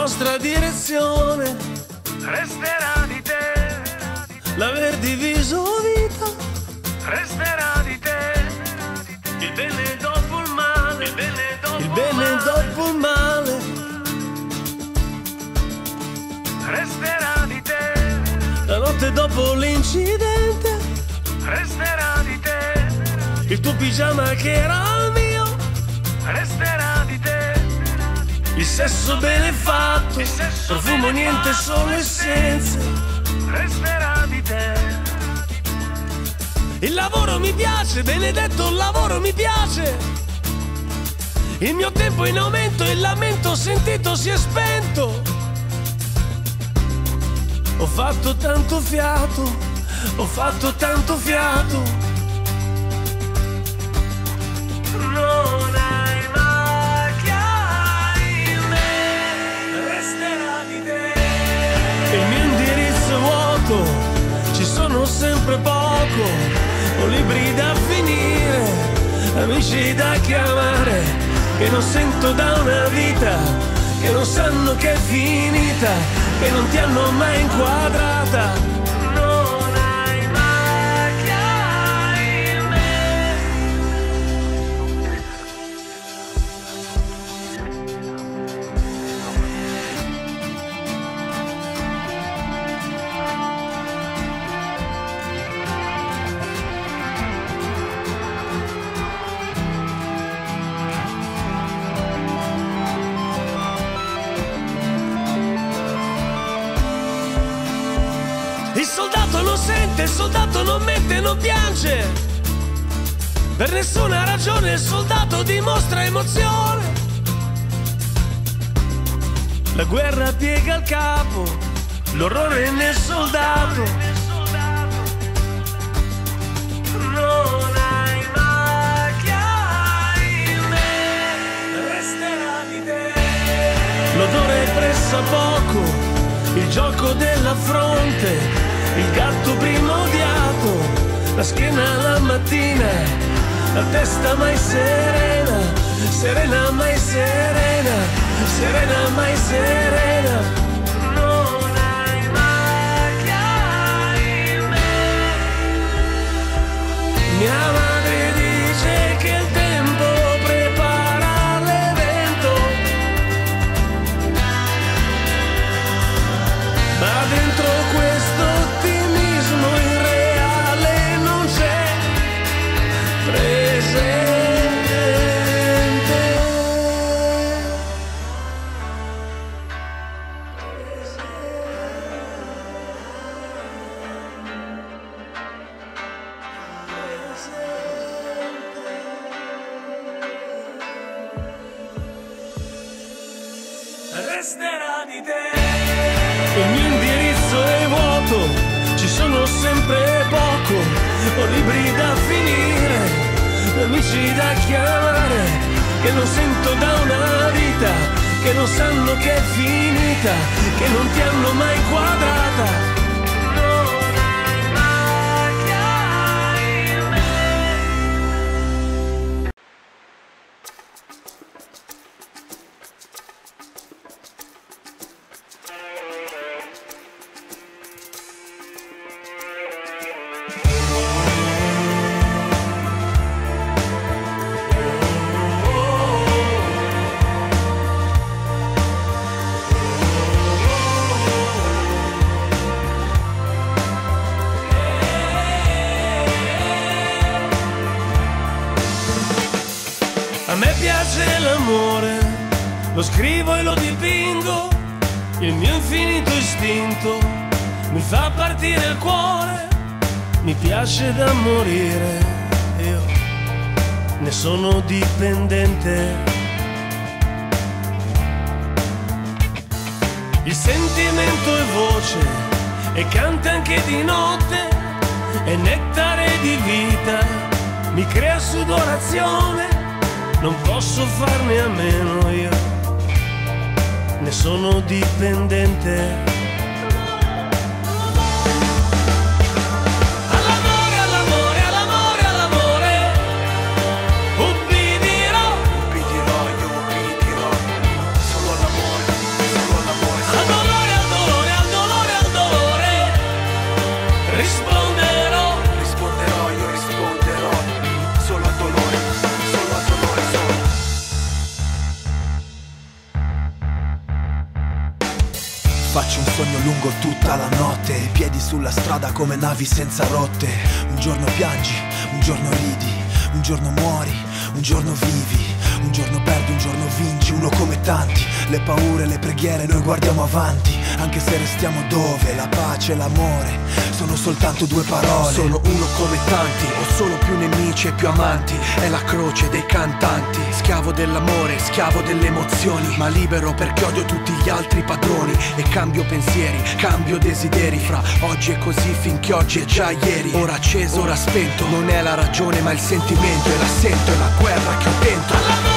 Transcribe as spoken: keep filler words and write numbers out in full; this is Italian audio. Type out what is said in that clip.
nostra direzione resterà di te, l'aver diviso vita, resterà di te, il bene dopo il male, il bene dopo il bene dopo il male, resterà di te, la notte dopo l'incidente, resterà di te, il tuo pigiama che era il mio, resterà di te, il sesso benefatto, profumo niente, solo essenze, resterà di te, il lavoro mi piace, benedetto il lavoro mi piace, il mio tempo in aumento, il lamento sentito si è spento, ho fatto tanto fiato, ho fatto tanto fiato. non hai macchia in me, resterà di te, Il mio indirizzo è vuoto, ci sono sempre poco, ho libri da finire, amici da chiamare, che non sento da una vita, che non sanno che è finita, che non ti hanno mai inquadrata. non hai macchia in me. Il soldato non sente, il soldato non mette, non piange. Per nessuna ragione il soldato dimostra emozione. La guerra piega il capo, l'orrore nel soldato. Non hai macchia in me, resterà di te, L'odore pressa poco, il gioco della fronte, il gatto prima odiato, la schiena la mattina, la testa mai serena, serena mai serena, serena mai serena. non hai macchia in me. Mia madre dice che il tempo prepara l'evento, ma dentro questo ottimismo irreale non c'è presente. Resterà di te, Il mio indirizzo è vuoto, ci sono sempre poco, ho libri da finire, amici da chiamare, che non sento da una vita, che non sanno che è finita, che non ti hanno mai quadrata. non hai macchia in me. A me piace l'amore, lo scrivo e lo dipingo, il mio infinito istinto mi fa partire il cuore, mi piace da morire, io ne sono dipendente. Il sentimento è voce e canta anche di notte, è nettare di vita, mi crea sudorazione. Non posso farne a meno io, ne sono dipendente. All'amore, all'amore, all'amore, all'amore, ubbidirò, Ubbidirò, io ubbidirò, solo all'amore, solo all'amore. risponderò. Risponderò, io risponderò, solo a dolore, solo a dolore, solo. Faccio un sogno lungo tutta la notte, piedi sulla strada come navi senza rotte. Un giorno piangi, un giorno ridi, un giorno muori, un giorno vivi, un giorno perdi, un giorno vinci, uno come tanti. Le paure, le preghiere, noi guardiamo avanti, anche se restiamo dove la pace e l'amore sono soltanto due parole. Sono uno come tanti, ho solo più nemici e più amanti. È la croce dei cantanti, schiavo dell'amore, schiavo delle emozioni, ma libero perché odio tutti gli altri padroni. E cambio pensieri, cambio desideri, fra oggi è così finché oggi è già ieri. Ora acceso, ora spento, non è la ragione ma il sentimento, e la sento, è la guerra che ho dentro.